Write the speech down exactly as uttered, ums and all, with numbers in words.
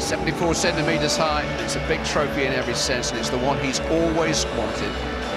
seventy-four centimetres high. It's a big trophy in every sense, and it's the one he's always wanted.